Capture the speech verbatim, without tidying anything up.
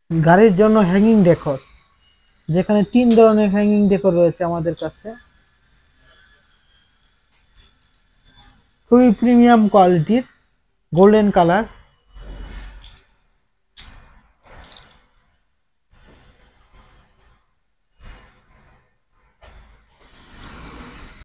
গাড়ির জন্য hanging decor, যেখানে তিন ধরনের হ্যাঙ্গিং ডেকর রয়েছে আমাদের কাছে। খুবই প্রিমিয়াম কোয়ালিটির, গোল্ডেন কালার।